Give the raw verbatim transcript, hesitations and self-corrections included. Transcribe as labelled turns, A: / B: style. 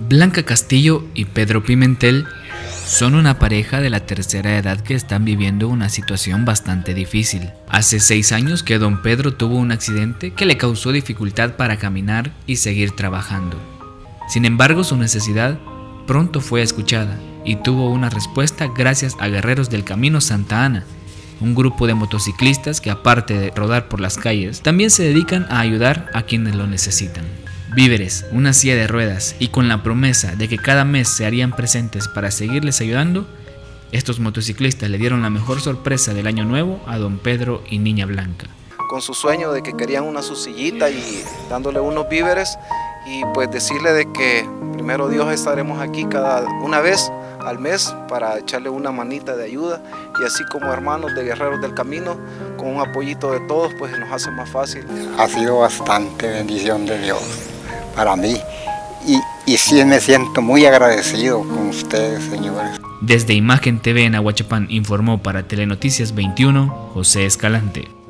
A: Blanca Castillo y Pedro Pimentel son una pareja de la tercera edad que están viviendo una situación bastante difícil. Hace seis años que don Pedro tuvo un accidente que le causó dificultad para caminar y seguir trabajando. Sin embargo, su necesidad pronto fue escuchada y tuvo una respuesta gracias a Guerreros del Camino Santa Ana, un grupo de motociclistas que, aparte de rodar por las calles, también se dedican a ayudar a quienes lo necesitan. Víveres, una silla de ruedas y con la promesa de que cada mes se harían presentes para seguirles ayudando, estos motociclistas le dieron la mejor sorpresa del año nuevo a don Pedro y niña Blanca.
B: Con su sueño de que querían una su sillita y dándole unos víveres y pues decirle de que primero Dios estaremos aquí cada una vez al mes para echarle una manita de ayuda y así como hermanos de Guerreros del Camino, con un apoyito de todos, pues nos hace más fácil.
C: Ha sido bastante bendición de Dios para mí y, y sí me siento muy agradecido con ustedes, señores.
A: Desde Imagen T V en Ahuachapán informó para Telenoticias veintiuno, José Escalante.